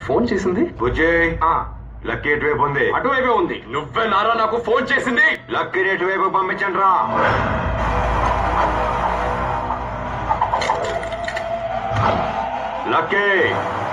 Phone చేసింది బుజ్జే lucky ఎటువైపు ఉంది? అటువైపే ఉంది. నువ్వే నారా నాకు ఫోన్ చేసింది? లక్కీ ఎటువైపు పంపించండి రా. లక్కీ